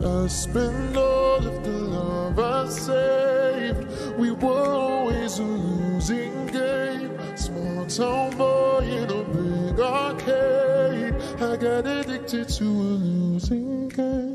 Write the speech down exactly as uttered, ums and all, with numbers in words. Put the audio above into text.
I spent all of the love I saved. We were always a losing game. Small town boy in a big arcade. I got addicted to a losing game.